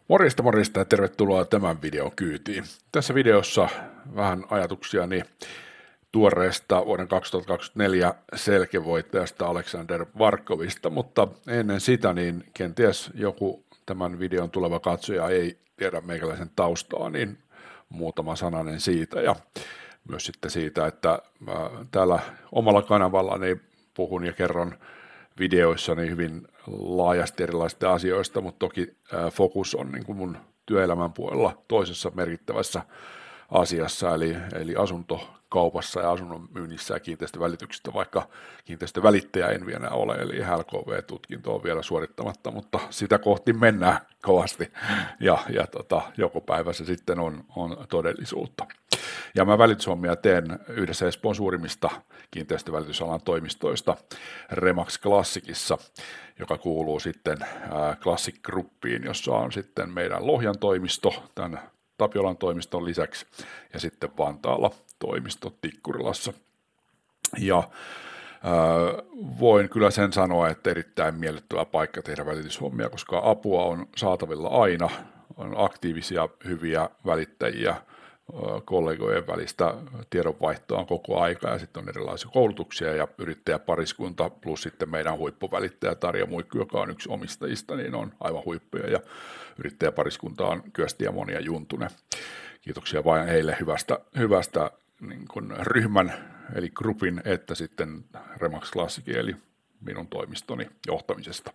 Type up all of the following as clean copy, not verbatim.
Morjesta morjesta ja tervetuloa tämän videon kyytiin. Tässä videossa vähän ajatuksiani tuoreesta vuoden 2024 selkevoittajasta Alexander Barkovista, mutta ennen sitä niin kenties joku tämän videon tuleva katsoja ei tiedä meikäläisen taustaa, niin muutama sananen siitä ja myös sitten siitä, että täällä omalla kanavallani puhun ja kerron videoissani hyvin laajasti erilaisista asioista, mutta toki fokus on niin kuin mun työelämän puolella toisessa merkittävässä asiassa, eli asuntokaupassa ja asunnon myynnissä ja kiinteistövälityksestä, vaikka kiinteistövälittäjä en vielä ole, eli HLKV-tutkinto on vielä suorittamatta, mutta sitä kohti mennään kovasti, ja joko päivä se sitten on todellisuutta. Ja mä välityshommia teen yhdessä Espoon suurimmista kiinteistövälitysalan toimistoista Remax Classicissa, joka kuuluu sitten Classic Groupiin, jossa on sitten meidän Lohjan toimisto, tämän Tapiolan toimiston lisäksi, ja sitten Vantaalla toimisto Tikkurilassa. Ja voin kyllä sen sanoa, että erittäin miellyttävä paikka tehdä välityshommia, koska apua on saatavilla aina, on aktiivisia, hyviä välittäjiä, kollegojen välistä tiedonvaihtoa on koko aika ja sitten on erilaisia koulutuksia ja yrittäjäpariskunta plus sitten meidän huippuvälittäjä Tarja Muikku, joka on yksi omistajista, niin on aivan huippuja ja yrittäjäpariskunta on Kyösti ja Moni ja Juntunen. Kiitoksia vain heille hyvästä niin kuin ryhmän eli grupin että sitten Remax Classicin eli minun toimistoni johtamisesta.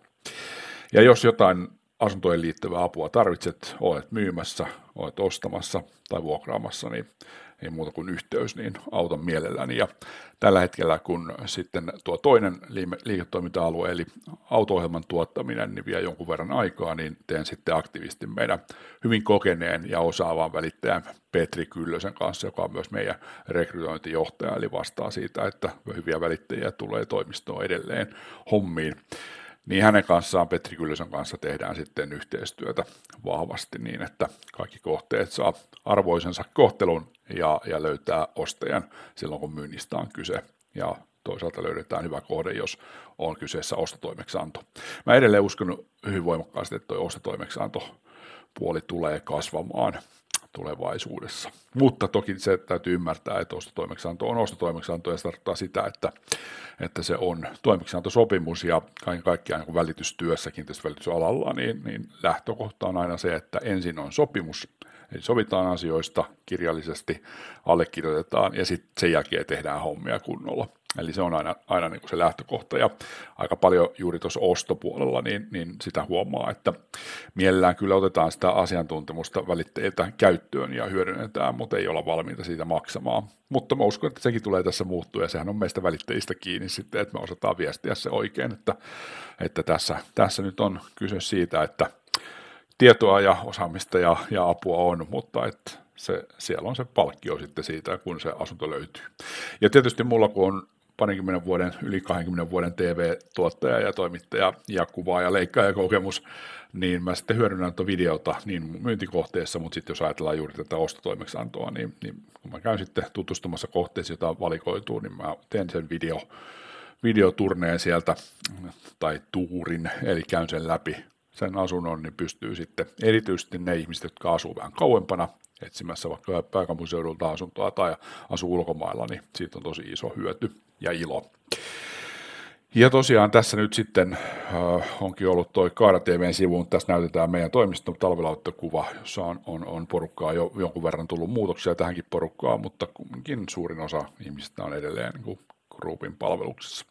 Ja jos jotain asuntojen liittyvää apua tarvitset, olet myymässä, olet ostamassa tai vuokraamassa, niin ei muuta kuin yhteys, niin autan mielelläni. Ja tällä hetkellä, kun sitten tuo toinen liiketoiminta-alue, eli auto-ohjelman tuottaminen, niin vie jonkun verran aikaa, niin teen sitten aktiivisesti meidän hyvin kokeneen ja osaavan välittäjän Petri Kyllösen kanssa, joka on myös meidän rekrytointijohtaja, eli vastaa siitä, että hyviä välittäjiä tulee toimistoon edelleen hommiin. Niin hänen kanssaan, Petri Kyllösen kanssa tehdään sitten yhteistyötä vahvasti niin, että kaikki kohteet saa arvoisensa kohtelun ja löytää ostajan silloin, kun myynnistä on kyse. Ja toisaalta löydetään hyvä kohde, jos on kyseessä ostotoimeksianto. Mä edelleen uskon hyvin voimakkaasti, että tuo ostotoimeksiantopuoli tulee kasvamaan tulevaisuudessa. Mutta toki se täytyy ymmärtää, että ostotoimeksianto on ostotoimeksianto ja se tarkoittaa sitä, että se on toimeksiantosopimus ja kaiken kaikkiaan niin välitystyössä kiinteistövälitysalalla, niin lähtökohta on aina se, että ensin on sopimus, eli sovitaan asioista kirjallisesti, allekirjoitetaan ja sitten sen jälkeen tehdään hommia kunnolla. Eli se on aina niin kuin se lähtökohta ja aika paljon juuri tuossa ostopuolella niin sitä huomaa, että mielellään kyllä otetaan sitä asiantuntemusta välittäjiltä käyttöön ja hyödynnetään, mutta ei olla valmiita siitä maksamaan. Mutta mä uskon, että sekin tulee tässä muuttua ja sehän on meistä välittäjistä kiinni sitten, että me osataan viestiä se oikein, että tässä nyt on kyse siitä, että tietoa ja osaamista ja apua on, mutta että siellä on se palkkio sitten siitä, kun se asunto löytyy. Ja tietysti mulla, kun on yli 20 vuoden TV-tuottaja ja toimittaja ja kuvaa ja leikkaaja kokemus, niin mä sitten hyödynnän tuota videota niin myyntikohteessa, mutta sitten jos ajatellaan juuri tätä ostotoimeksiantoa, niin kun mä käyn sitten tutustumassa kohteessa, jota valikoituu, niin mä teen sen videoturneen sieltä tai tuurin, eli käyn sen läpi sen asunnon, niin pystyy sitten erityisesti ne ihmiset, jotka asuu vähän kauempana, etsimässä vaikka pääkaupunkiseudulta asuntoa tai asuu ulkomailla, niin siitä on tosi iso hyöty ja ilo. Ja tosiaan tässä nyt sitten onkin ollut toi Kaara TV:n sivu, tässä näytetään meidän toimiston talvilauttakuva, jossa on porukkaa jo jonkun verran tullut muutoksia tähänkin porukkaan, mutta kumminkin suurin osa ihmisistä on edelleen niin kuin Groupin palveluksessa.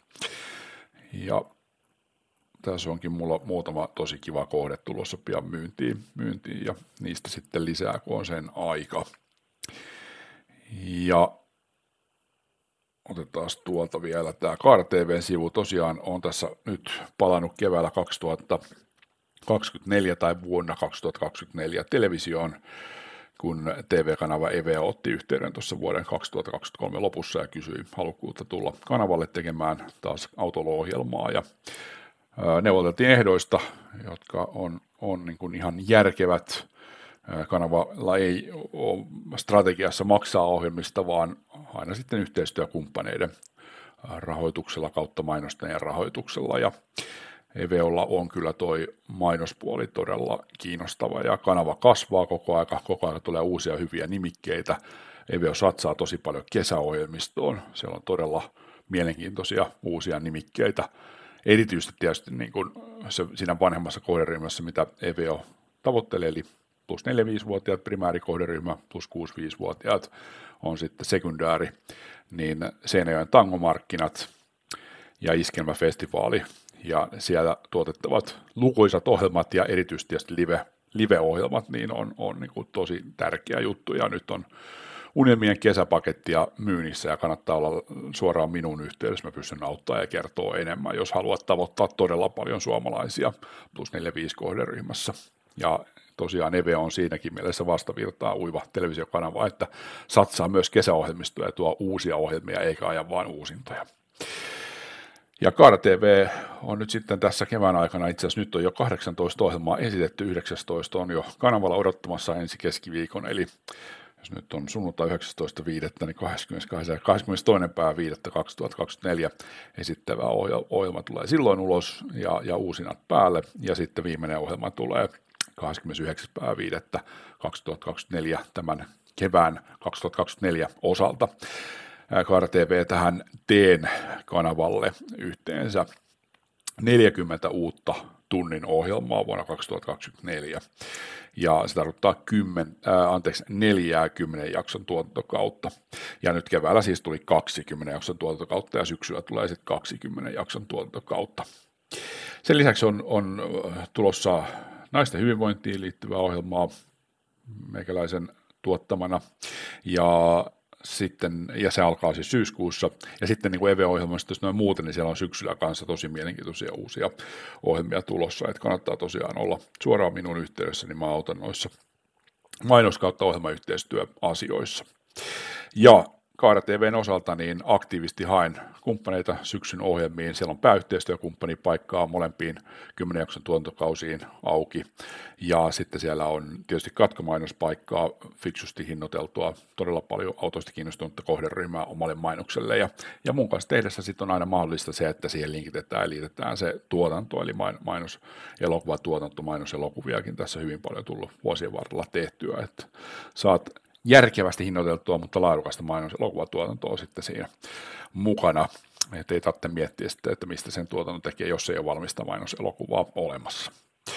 Ja tässä onkin mulla muutama tosi kiva kohde tulossa pian myyntiin ja niistä sitten lisää, kun on sen aika. Ja otetaan tuolta vielä tämä Kaara TV-sivu. Tosiaan on tässä nyt palannut keväällä 2024 tai vuonna 2024 televisioon, kun TV-kanava EVE otti yhteyden tuossa vuoden 2023 lopussa ja kysyi halukkuutta tulla kanavalle tekemään taas autolo-ohjelmaa ja neuvoteltiin ehdoista, jotka on niin kuin ihan järkevät. Kanavalla ei ole strategiassa maksaa ohjelmista, vaan aina sitten yhteistyökumppaneiden rahoituksella kautta mainostajien rahoituksella. Ja EVOlla on kyllä toi mainospuoli todella kiinnostava ja kanava kasvaa koko ajan tulee uusia hyviä nimikkeitä. EVO satsaa tosi paljon kesäohjelmistoon, siellä on todella mielenkiintoisia uusia nimikkeitä, erityisesti tietysti niin kuin siinä vanhemmassa kohderyhmässä, mitä EVO tavoittelee, eli plus 4-5-vuotiaat primäärikohderyhmä, plus 6-5-vuotiaat on sitten sekundääri, niin Seinäjoen tangomarkkinat ja iskelmäfestivaali, ja siellä tuotettavat lukuisat ohjelmat ja erityisesti tietysti live-ohjelmat, niin on niin kuin tosi tärkeä juttu, ja nyt on Unelmien kesäpakettia myynnissä, ja kannattaa olla suoraan minun yhteydessä, mä pystyn auttamaan ja kertoo enemmän, jos haluat tavoittaa todella paljon suomalaisia plus 4-5 kohderyhmässä. Ja tosiaan EVE on siinäkin mielessä vastavirtaa uiva televisiokanava, että satsaa myös kesäohjelmistoja ja tuo uusia ohjelmia eikä aja vain uusintoja. Ja Kaara TV on nyt sitten tässä kevään aikana, itse asiassa nyt on jo 18 ohjelmaa esitetty, 19 on jo kanavalla odottamassa ensi keskiviikon, eli jos nyt on sunnuntai 19.5., niin 22.5.2024 esittävä ohjelma tulee silloin ulos ja uusinat päälle, ja sitten viimeinen ohjelma tulee 29.5.2024 tämän kevään 2024 osalta. Kaara TV tähän teen kanavalle yhteensä 40 uutta tunnin ohjelmaa vuonna 2024, ja se tarkoittaa 40 jakson tuotantokautta, ja nyt keväällä siis tuli 20 jakson tuotantokautta, ja syksyllä tulee sitten 20 jakson tuotantokautta. Sen lisäksi on tulossa naisten hyvinvointiin liittyvää ohjelmaa meikäläisen tuottamana, ja se alkaa siis syyskuussa, ja sitten niin kuin EVE-ohjelmasta, jos noin muuten, niin siellä on syksyllä kanssa tosi mielenkiintoisia uusia ohjelmia tulossa, että kannattaa tosiaan olla suoraan minun yhteydessä, niin mä autan noissa mainos- kautta ohjelmayhteistyöasioissa. Ja Kaara TVn osalta niin aktiivisesti haen kumppaneita syksyn ohjelmiin. Siellä on pääyhteistyökumppani paikkaa molempiin 10 jakson tuotantokausiin auki. Ja sitten siellä on tietysti katkomainospaikkaa, fiksusti hinnoiteltua, todella paljon autoista kiinnostunutta kohderyhmää omalle mainokselle. Ja mun kanssa tehdessä sitten on aina mahdollista se, että siihen linkitetään ja liitetään se tuotanto, eli mainoselokuvatuotanto, mainoselokuviakin tässä hyvin paljon tullut vuosien varrella tehtyä, että saat järkevästi hinnoiteltua, mutta laadukasta mainoselokuvatuotantoa sitten siinä mukana. Että ei tarvitse miettiä sitten, että mistä sen tuotannon tekee, jos ei ole valmista mainoselokuvaa olemassa.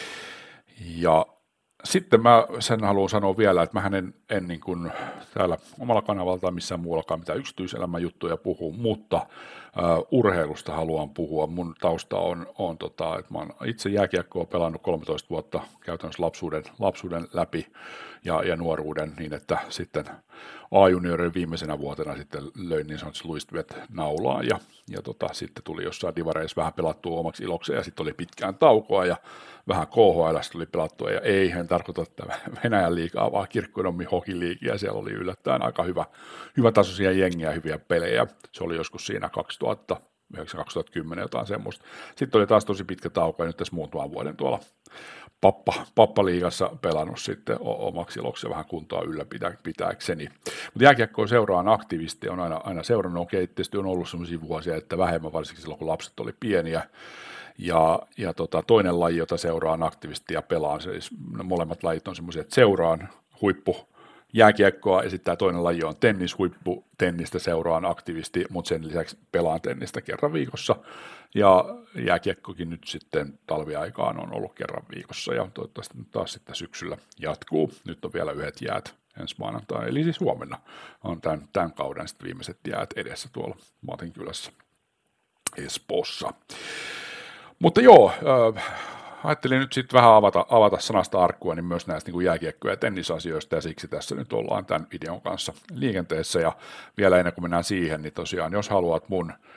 Ja sitten mä sen haluan sanoa vielä, että mähän en niin kuin täällä omalla kanavalla tai missään muuallakaan mitään yksityiselämän juttuja puhu, mutta urheilusta haluan puhua. Mun tausta on että mä oon itse jääkiekkoa pelannut 13 vuotta käytännössä lapsuuden läpi ja nuoruuden, niin että sitten A-juniorin viimeisenä vuotena sitten löin niin sanotusti luistimet naulaan ja sitten tuli jossain divareissa vähän pelattua omaksi ilokseen ja sitten oli pitkään taukoa ja vähän KHL:stä tuli pelattua ja en tarkoita että Venäjän liigaa, vaan Kirkkonummi hokiliigia ja siellä oli yllättäen aika hyvä tasoisia jengiä, hyviä pelejä. Se oli joskus siinä 2009-2010 jotain semmoista. Sitten oli taas tosi pitkä tauko ja nyt tässä muutaman vuoden tuolla Pappaliigassa pelannut sitten omaksi iloksi vähän kuntoa ylläpitääkseni. Mutta jääkiekkoa seuraan aktiivisesti, on aina seurannut. Tietysti on ollut sellaisia vuosia, että vähemmän varsinkin silloin, kun lapset oli pieniä. Ja toinen laji, jota seuraan aktiivisesti ja pelaan, siis molemmat lajit on semmoisia, että seuraan jääkiekkoa ja sitten toinen laji on tennis, tennistä seuraan aktiivisesti, mutta sen lisäksi pelaan tennistä kerran viikossa. Ja jääkiekkokin nyt sitten talviaikaan on ollut kerran viikossa ja toivottavasti nyt taas sitten syksyllä jatkuu. Nyt on vielä yhdet jäät ensi maanantaina, eli siis huomenna on tämän kauden sitten viimeiset jäät edessä tuolla Matinkylässä Espoossa. Mutta joo, ajattelin nyt sitten vähän avata sanasta arkkua niin myös näistä niin kuin jääkiekko- ja tennisasioista, ja siksi tässä nyt ollaan tämän videon kanssa liikenteessä. Ja vielä ennen kuin mennään siihen, niin tosiaan jos haluat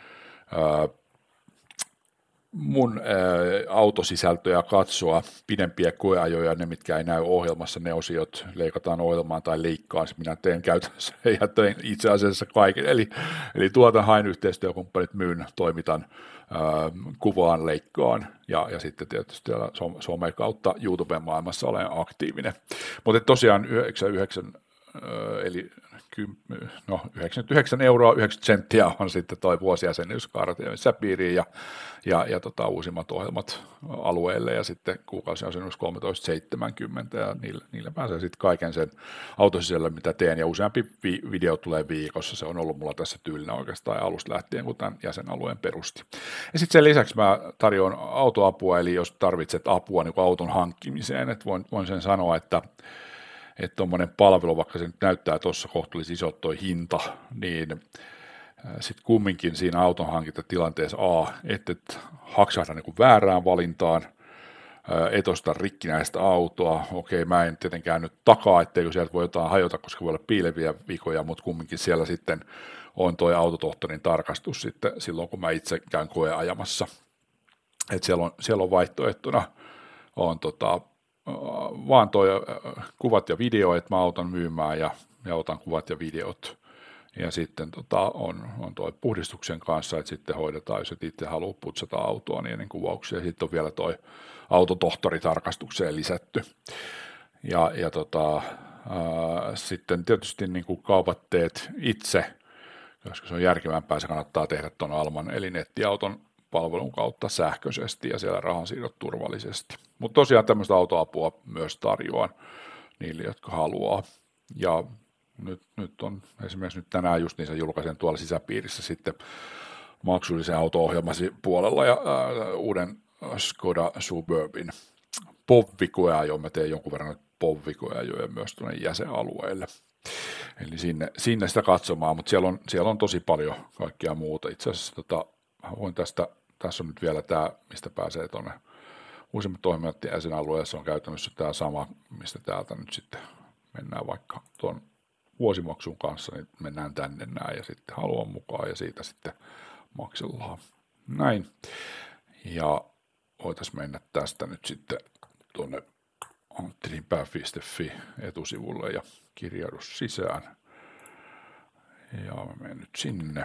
mun autosisältöjä katsoa, pidempiä koeajoja, ne mitkä ei näy ohjelmassa, ne osiot leikataan ohjelmaan tai leikkaan, minä teen käytännössä ja tein itse asiassa kaiken, eli hain yhteistyökumppanit, myyn, toimitan, kuvaan, leikkaan ja sitten tietysti some kautta YouTuben maailmassa olen aktiivinen. Mutta tosiaan 99 eli 99 euroa 90 senttiä on sitten toi vuosijäsenyyskaarti piiriin ja uusimmat ohjelmat alueelle ja sitten kuukausijäsenyys 13,70 ja niillä pääsee sitten kaiken sen autosisällön, mitä teen ja useampi video tulee viikossa. Se on ollut mulla tässä tyylinä oikeastaan alusta lähtien, kun tämän jäsenalueen perusti. Ja sitten sen lisäksi mä tarjoan autoapua, eli jos tarvitset apua niin auton hankkimiseen, että voin sen sanoa, että tuommoinen palvelu, vaikka se nyt näyttää tuossa kohtuullisen iso toi hinta, niin sitten kumminkin siinä auton hankintatilanteessa et haksahda niin kuin väärään valintaan, et osta rikkinäistä autoa, okei mä en tietenkään nyt takaa, etteikö sieltä voi jotain hajota, koska voi olla piileviä vikoja, mutta kumminkin siellä sitten on toi autotohtorin tarkastus sitten silloin, kun mä itse käyn koeajamassa, että siellä on vaihtoehtona on vaan toi kuvat ja video, että mä autan myymään ja otan kuvat ja videot. Ja sitten on toi puhdistuksen kanssa, että sitten hoidetaan, jos et itse haluaa putsata autoa, niin kuvauksia. Sitten on vielä toi autotohtoritarkastukseen lisätty. Ja sitten tietysti niin kuin kaupat teet itse, koska se on järkevämpää, se kannattaa tehdä tuon Alman eli nettiauton palvelun kautta sähköisesti ja siellä rahansiirrot turvallisesti. Mutta tosiaan tämmöistä autoapua myös tarjoan niille, jotka haluaa. Ja nyt on esimerkiksi nyt tänään just niin julkaisen tuolla sisäpiirissä sitten maksullisen auto-ohjelmasi puolella ja uuden Skoda Suburbin POV-koeajoon. Mä teen jonkun verran POV-koeajoja myös tuonne jäsenalueelle. Eli sinne sitä katsomaan, mutta siellä on tosi paljon kaikkea muuta. Itse asiassa voin tässä on nyt vielä tämä, mistä pääsee tuonne uusimmat toimijat jäsenalueessa on käytännössä tämä sama, mistä täältä nyt sitten mennään vaikka tuon vuosimaksun kanssa, niin mennään tänne näin ja sitten haluan mukaan ja siitä sitten maksellaan. Näin. Ja voitaisiin mennä tästä nyt sitten tuonne anttilinpää.fi etusivulle ja kirjaudu sisään. Ja mä menen nyt sinne.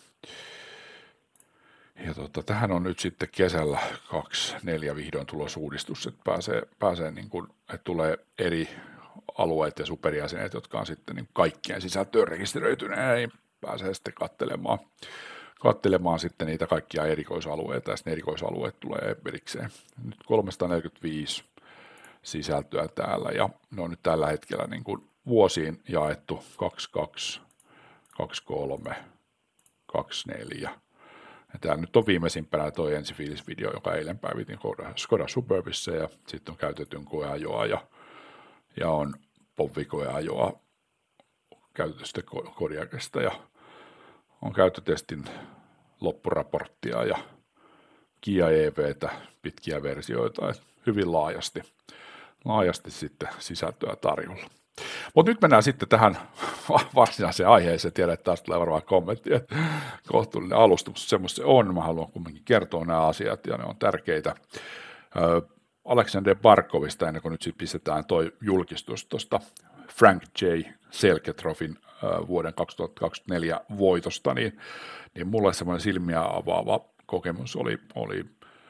Ja tähän on nyt sitten kesällä 24 vihdoin tulos uudistus, että pääsee niin kuin, että tulee eri alueet ja superjäsenet, jotka on sitten niin kaikkien sisältöön rekisteröityneen, niin pääsee sitten katselemaan sitten niitä kaikkia erikoisalueita, ja sitten erikoisalueet tulee erikseen. Nyt 345 sisältöä täällä, ja ne on nyt tällä hetkellä niin kuin vuosiin jaettu 22, 23, 24. Ja täällä nyt on viimeisimpänä tuo ensifiilisvideo, joka eilen päivitin Skoda Suburbissa, ja sitten on käytetyn koeajoa ja on POV-koeajoa käytetystä Kodiaqista ja on käyttötestin loppuraporttia ja Kia EV:tä, pitkiä versioita, että hyvin laajasti sitten sisältöä tarjolla. Mutta nyt mennään sitten tähän varsinaiseen aiheeseen. Tiedän, että taas tulee varmaan kommentti, että kohtuullinen alustus, semmoista se on. Mä haluan kumminkin kertoa nämä asiat ja ne on tärkeitä. Alexander Barkovista, ennen kuin nyt sitten pistetään toi julkistus tuosta Frank J. Selke-trofin vuoden 2024 voitosta, niin mulle semmoinen silmiä avaava kokemus oli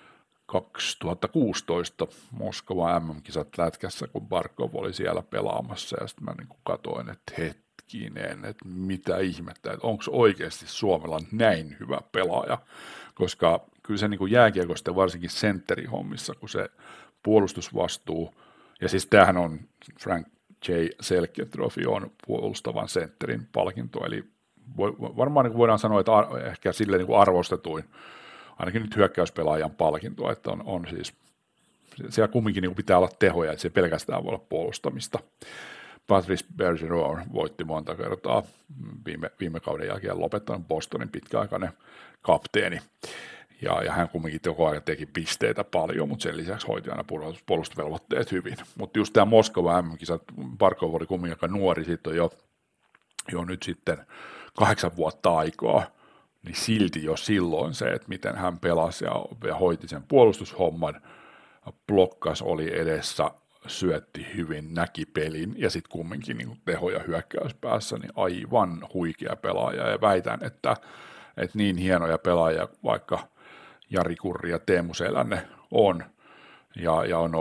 2016 Moskovan MM-kisat lätkässä, kun Barkov oli siellä pelaamassa, ja sitten mä niin katsoin, että hetkinen, että mitä ihmettä, että onko oikeasti Suomella näin hyvä pelaaja, koska kyllä se niin jääkiekosta varsinkin sentteri-hommissa, kun se puolustusvastuu, ja siis tämähän on Frank J. Selke-trofi on puolustavan sentterin palkinto, eli varmaan niin voidaan sanoa, että ehkä sille niin arvostetuin, ainakin nyt hyökkäyspelaajan palkinto, että on siis, siellä kumminkin niin pitää olla tehoja, että se pelkästään voi olla puolustamista. Patrice Bergeron voitti monta kertaa viime kauden jälkeen lopettanut Bostonin pitkäaikainen kapteeni, ja hän kumminkin koko ajan teki pisteitä paljon, mutta sen lisäksi hoiti aina puolustusvelvoitteet hyvin. Mutta just tämä Moskova MM-kisa, Barkov oli kumminkin aika nuori, siitä on jo nyt sitten 8 vuotta aikaa, niin silti jo silloin se, että miten hän pelasi ja hoiti sen puolustushomman, blokkas oli edessä, syötti hyvin, näki pelin ja sitten kumminkin niin tehoja hyökkäyspäässä, niin aivan huikea pelaaja ja väitän, että niin hienoja pelaajia vaikka Jari Kurri ja Teemu Selänne on ja on ollut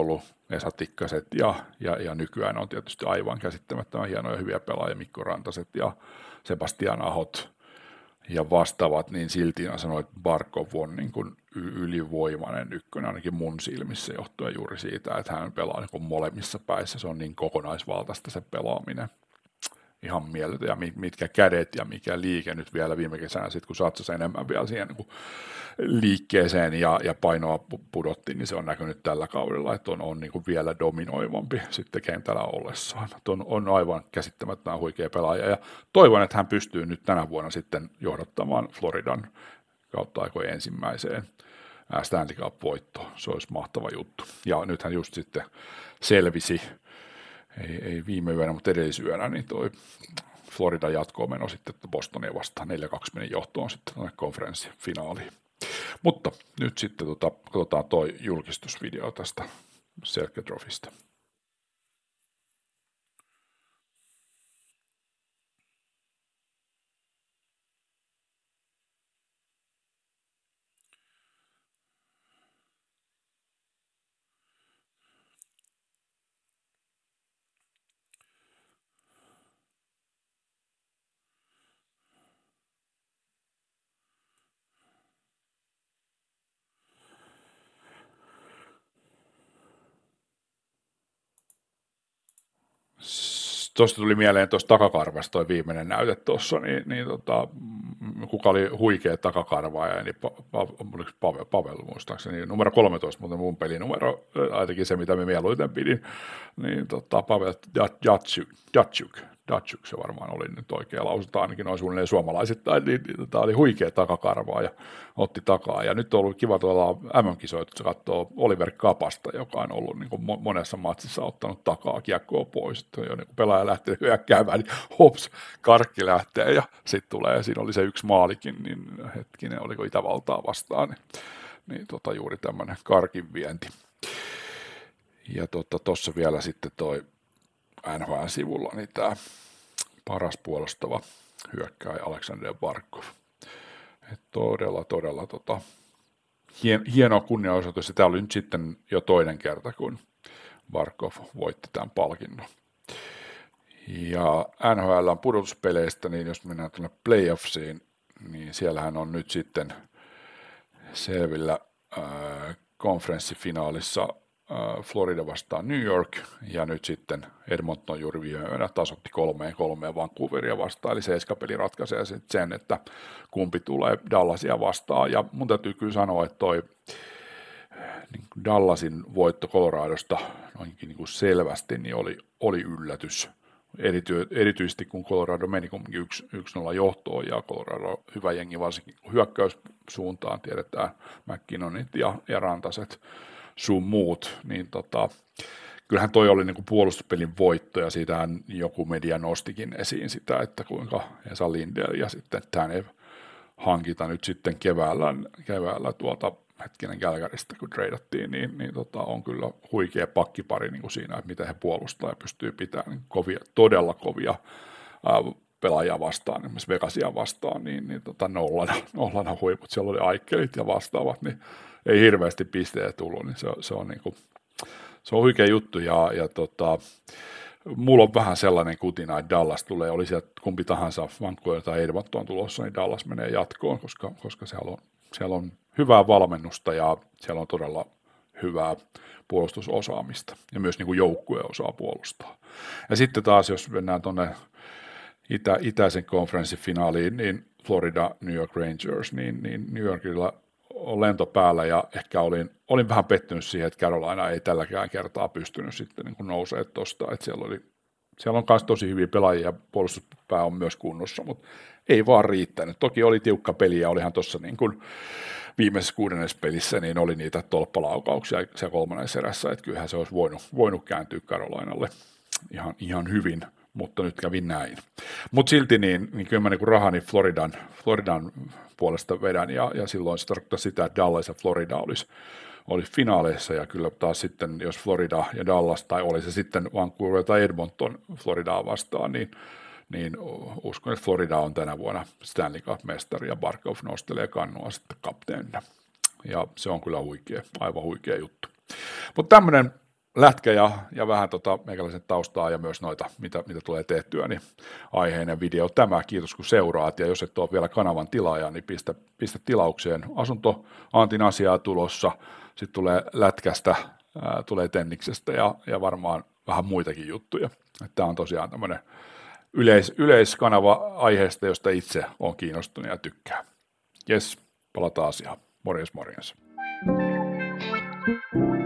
Esa Tikkaset ja nykyään on tietysti aivan käsittämättömän hienoja hyviä pelaajia, Mikko Rantaset ja Sebastian Ahot ja vastaavat, niin silti sanoin, että Barkov on niin kuin ylivoimainen ykkönen, ainakin mun silmissä johtuen juuri siitä, että hän pelaa niin kuin molemmissa päissä, se on niin kokonaisvaltaista se pelaaminen. Ihan mieletön, ja mitkä kädet ja mikä liike nyt vielä viime kesänä, sit kun satsasi enemmän vielä siihen niin kuin liikkeeseen ja painoa pudotti, niin se on näkynyt tällä kaudella, että on niin kuin vielä dominoivampi sitten kentällä ollessaan. On aivan käsittämättömän huikea pelaaja, ja toivon, että hän pystyy nyt tänä vuonna sitten johdattamaan Floridan kautta aikojen ensimmäiseen Stanley Cup-voittoon. Se olisi mahtava juttu. Ja nythän just sitten selvisi, ei viime yönä, mutta edellisyönä, niin toi Floridan jatkoon meno sitten Bostonia vastaan 4-2 meni johtoon sitten tuonne konferenssifinaaliin. Mutta nyt sitten katsotaan toi julkistusvideo tästä Selke Trophysta. Tuosta tuli mieleen tuosta takakarvasta toi viimeinen näyte tuossa, niin kuka oli huikea takakarvaaja, niin Pavel muistaakseni, numero 13, mutta mun pelinumero, ainakin se mitä me mieluiten pidin, niin Pavel Datsyuk, se varmaan oli nyt oikea lausunta, ainakin noin suunnilleen suomalaisittain, niin tämä oli huikea takakarvaa ja otti takaa. Ja nyt on ollut kiva tuolla MM-kisoissa katsoa Oliver Kapasta, joka on ollut niin kuin monessa matsissa ottanut takaa kiekkoa pois. Jo niin pelaaja lähtee hyökkäämään, niin hops, karkki lähtee ja sitten tulee, siinä oli se yksi maalikin, niin hetkinen, oliko Itävaltaa vastaan, niin juuri tämmöinen karkin vienti. Ja tuossa vielä sitten toi NHL-sivulla, niin tämä paras puolustava hyökkääjä Aleksander Barkov. Todella hieno kunnianosoitus, ja tämä oli nyt sitten jo toinen kerta, kun Barkov voitti tämän palkinnon. Ja NHL:n pudotuspeleistä, niin jos mennään tuonne playoffsiin, niin siellähän on nyt sitten selvillä konferenssifinaalissa Florida vastaan New York, ja nyt sitten Edmonton juuri viime yönä tasoitti 3-3 Vancouveria vastaan, eli 7 peli ratkaisee sen, että kumpi tulee Dallasia vastaan, ja mun täytyy kyllä sanoa, että toi niin Dallasin voitto Coloradosta noinkin niin kuin selvästi niin oli yllätys, erityisesti kun Colorado meni 1-0 johtoon, ja Colorado hyvä jengi varsinkin hyökkäyssuuntaan, tiedetään McKinnonit ja Rantaset sun muut, niin kyllähän toi oli niinku puolustuspelin voitto, ja siitähän joku media nostikin esiin sitä, että kuinka Esa Lindell ja sitten Tanev hankita nyt sitten keväällä hetkinen Calgarysta, kun treidattiin, niin on kyllä huikea pakkipari niin kuin siinä, että miten he puolustaa ja pystyy pitämään niin todella kovia pelaajia vastaan, esimerkiksi Vegasia vastaan, niin nollana huiput, siellä oli Aikkelit ja vastaavat, niin ei hirveästi pisteitä tullut, niin se on niin kuin, se on huikea juttu, ja mulla on vähän sellainen kutina, että Dallas tulee, oli sieltä kumpi tahansa Vancouver tai Edmonton tulossa, niin Dallas menee jatkoon, koska siellä on hyvää valmennusta ja siellä on todella hyvää puolustusosaamista ja myös niin kuin joukkue osaa puolustaa. Ja sitten taas, jos mennään tuonne itäisen konferenssifinaaliin, niin Florida, New York Rangers, niin New Yorkilla on lento päällä, ja ehkä olin vähän pettynyt siihen, että Carolina ei tälläkään kertaa pystynyt sitten niin kuin nousemaan tuosta, että siellä on myös tosi hyviä pelaajia ja puolustuspää on myös kunnossa, mutta ei vaan riittänyt. Toki oli tiukka peli ja olihan tuossa niin kuin viimeisessä 6. pelissä, niin oli niitä tolppalaukauksia siellä 3. erässä, että kyllähän se olisi voinut kääntyä Carolinalle ihan hyvin, mutta nyt kävi näin. Mutta silti niin kyllä mä niin kuin rahani Floridan puolesta vedän, ja silloin se tarkoittaa sitä, että Dallas ja Florida olisi finaaleissa, ja kyllä taas sitten, jos Florida ja Dallas, tai oli se sitten Vancouver tai Edmonton Floridaa vastaan, niin uskon, että Florida on tänä vuonna Stanley Cup-mestari, ja Barkov nostelee kannua sitten kapteenina. Ja se on kyllä aivan huikea juttu. Mutta tämmöinen lätkä ja vähän meikäläisen taustaa ja myös noita, mitä tulee tehtyä, niin aiheinen video tämä. Kiitos kun seuraat, ja jos et ole vielä kanavan tilaaja, niin pistä tilaukseen. Asunto Antin asiaa tulossa, sitten tulee lätkästä, tulee tenniksestä ja varmaan vähän muitakin juttuja. Tämä on tosiaan tämmöinen yleiskanava aiheesta, josta itse olen kiinnostunut ja tykkää. Jes, palataan asiaan. Morjens.